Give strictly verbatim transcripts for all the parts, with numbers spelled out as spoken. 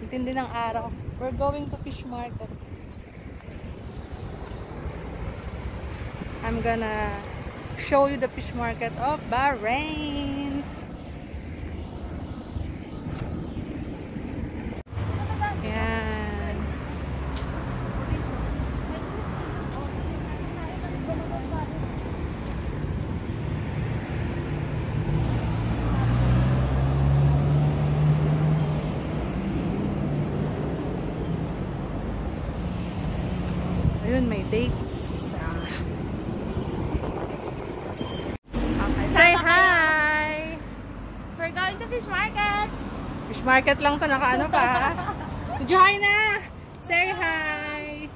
Tindi ng araw. We're going to fish market. I'm gonna show you the fish market of Bahrain. Yan. Ayun, may dates. Say hi! We're going to fish market! Fish market lang to, naka ano pa. Join na! Say hi!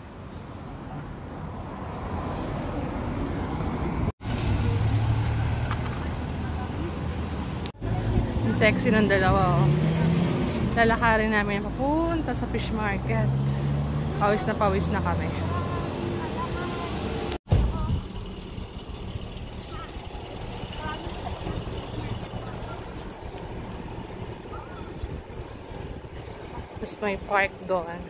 Ang sexy ng dalawa, oh. Lalakarin namin papunta sa fish market. Pawis na pawis na kami. Tapos may park doon.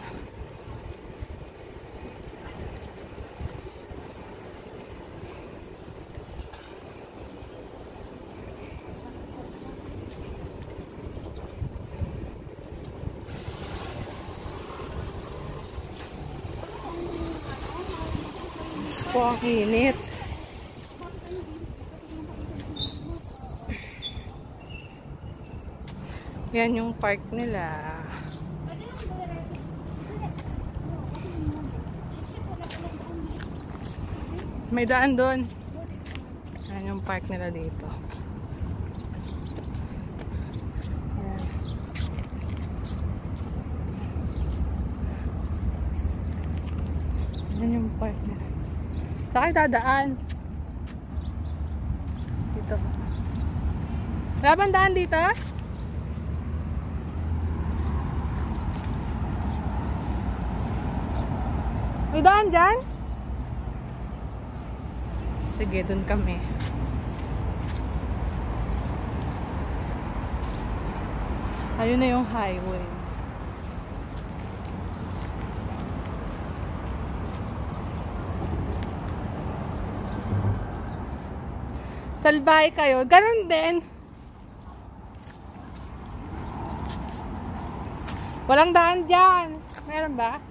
Gusto ko ang init. Yan yung park nila. May daan doon. Yan yung park nila dito. Yan. Yan yung park nila. Saan kayo dadaan? Dito. Wala bang daan dito? May daan dyan? Sige, dun kami. Ayun na yung highway. Salbahe kayo. Ganun din. Walang daan dyan. Meron ba?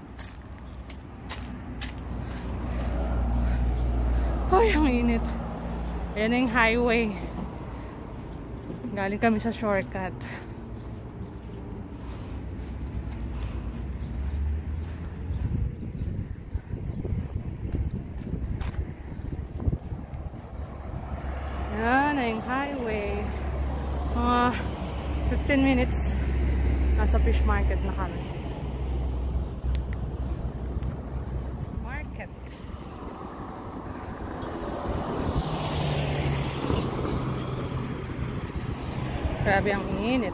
Ay, ang init. Ayan yung highway. Galing kami sa shortcut. Ayan na yung highway. Mga fifteen minutes. Nasa fish market na kami. Market. Grabe ang init.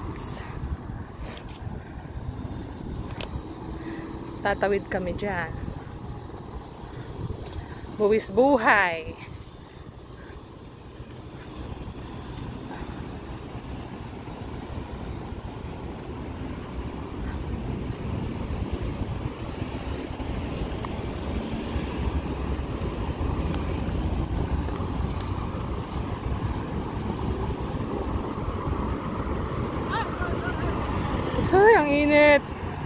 Tatawid kami dyan. Buwis buhay. Ay, ang init.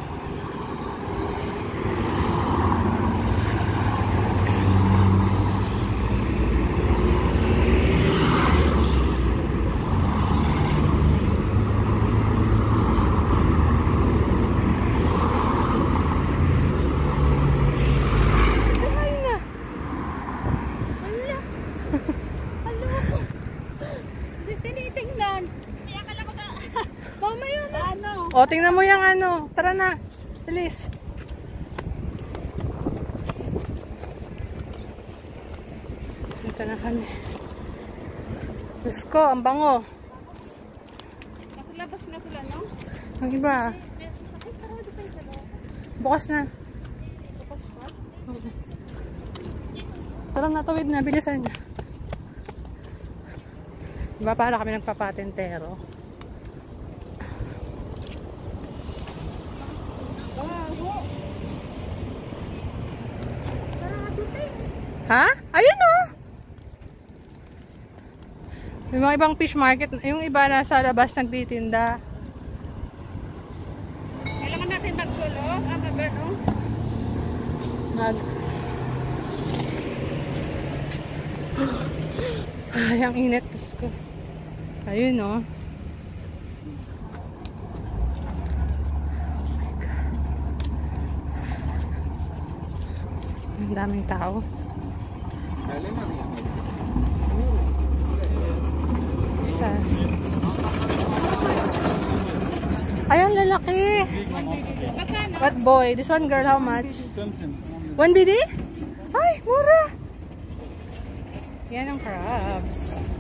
O, tingnan mo yung ano. Tara na. Bilis. Dito na kami. Diyos ko, ang bango. Nasa labas na sila, no? Ang iba. Bukas na. Bukas pa? Tara na, tawid na. Bilisan niya. Diba para kami nagpapatentero? Ha? Ayun o! May mga ibang fish market. Yung iba nasa labas nagtitinda. Kailangan natin magsulo. Ah, magano? Mag... Ay, ang init. Diyos ko. Ayun o. Ang daming tao. Sa... Ayun, lalaki. What boy? This one girl, how much? one B D? Ay, mura. Yan ang crabs.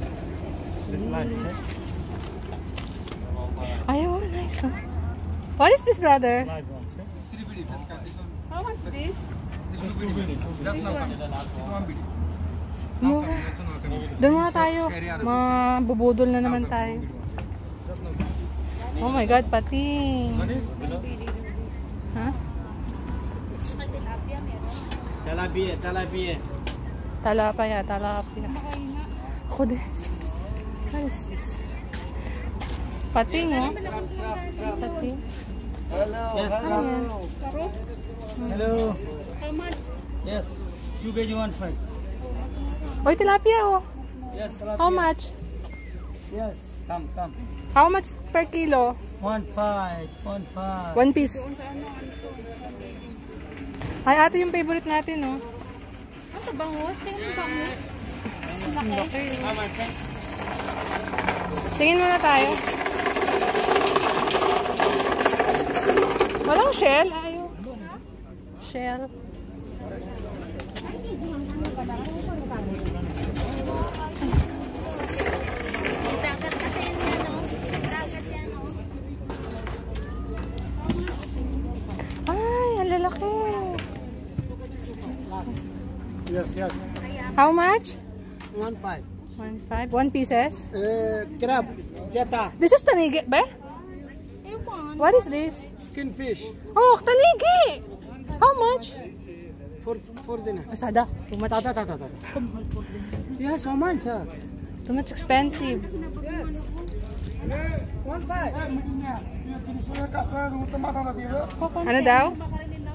Ayun, nice. Oh. What is this, brother? How much this? Mura. Doon muna tayo. Mabubudol na naman tayo. Oh my God, pating. Ha? Talapia, talapia. Talapaya, talapia. Ako din. What is this? Pating, oh. Pating. Yes, Ano yan? hello. How much? Yes, two kg one five. Oy, tilapia, oh. Yes, talapia. How much? Yes, come, come. How much per kilo? One five, one five. One piece. Ay, ate yung favorite natin, oh. Ano to, bangus? Tingnan mo bangus. Ang laki. How much? Tingin muna tayo. Walang shell. Ayaw. Shell. Dagat kasi yun yan, no? Dagat yan, no? Ay, ang lalaki. Yes, yes. How much? One five. One five. One pieces. Uh, crab, jata, This is tanigi, ba? Ayun ko, ano? What is this? skinfish. Oh, tanigi! How much? For for dinner. Masada. Too much. Tata, tata, tata. Yes, how much? Huh? Too much expensive. Yes. One five. Ano daw?